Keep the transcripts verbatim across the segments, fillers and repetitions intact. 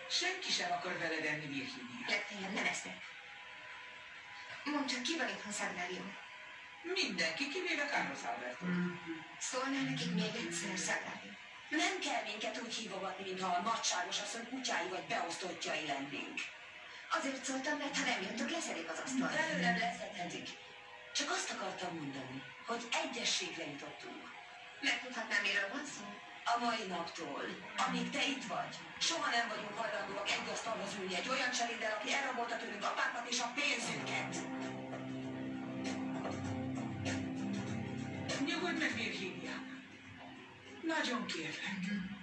Senki sem akar veled enni, Virginia. Legfeljebb nem esznek. Mondd csak, ki van itthon Sagrario? Mindenki, kivéve Carlos Alberto. Szólnál nekik még egyszer, Sagrario? Nem kell minket úgy hívogatni, mintha a nagyságos asszony kutyái vagy beosztottjai lennénk. Azért szóltam, mert ha nem jöttök, leszedik az asztal. Belőlem leszedhetik. Csak azt akartam mondani, hogy egyességre jutottunk. Megtudhatnám, miről van szó? A mai naptól, amíg te itt vagy, soha nem vagyunk hajlandóak egy asztalhoz ülni egy olyan cseléddel, aki elrabolta tőlünk apánkat és a pénzünket. Nyugodj meg, Virginia. Nagyon kérlek.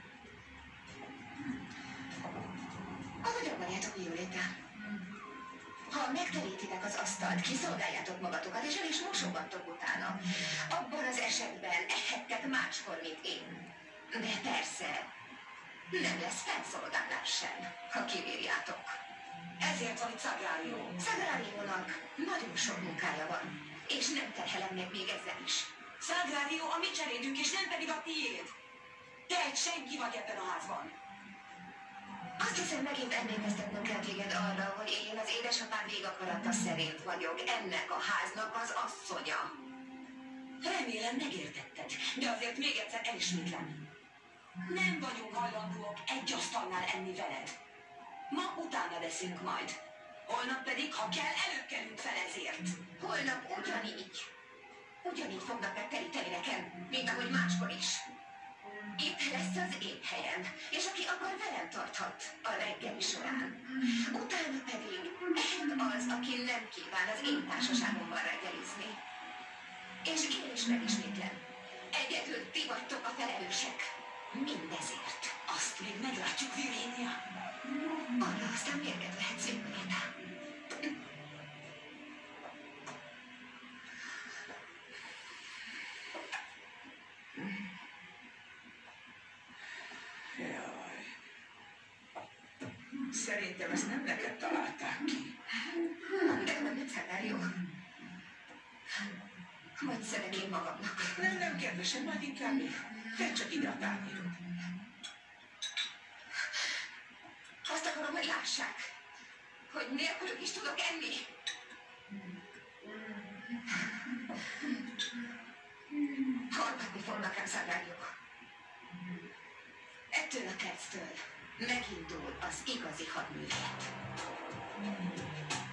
Ahogy akarjátok, Violetta. Ha megterítitek az asztalt, kiszolgáljátok magatokat, és el is mosogattok utána. Abban az esetben ehettek máskor, mint én. De persze, nem lesz felszolgálás sem, ha kibírjátok. Ezért van itt Sagrario. Sagrariónak nagyon sok munkája van, és nem terhelem meg még ezzel is. Sagrario a mi cselédünk, és nem pedig a tiéd. Te egy senki vagy ebben a házban. Azt hiszem, megint emlékeztetnem kell téged arra, hogy én az édesapám végakarata szerint vagyok ennek a háznak az asszonya. Remélem megértetted, de azért még egyszer elismétlem. Nem vagyunk hajlandóak egy asztalnál enni veled. Ma utána leszünk majd. Holnap pedig, ha kell, előkelünk fel ezért. Holnap ugyanígy. Ugyanígy fognak megteríteni nekem, mint ahogy máskor is. Itt lesz az én helyem, és aki akar, velem tarthat a reggeli során. Utána pedig ehet az, aki nem kíván az én társaságomban reggelizni. És én is megismétlem. Egyedül ti vagytok a felelősek. Mindezért. Azt még meglátjuk, Virginia. Arra aztán mérget lehetsz, Violetta. Jaj. Szerintem ezt nem neked találták ki. De nem, nem Sagrario. Majd szedek én magamnak. Nem, nem, kedvesem, majd inkább te csak ide a tányérod. Azt akarom, hogy lássák, hogy nélkülük is tudok enni. Hallgatni fognak rám, Sagrario. Ettől a perctől megindul az igazi hadművelet.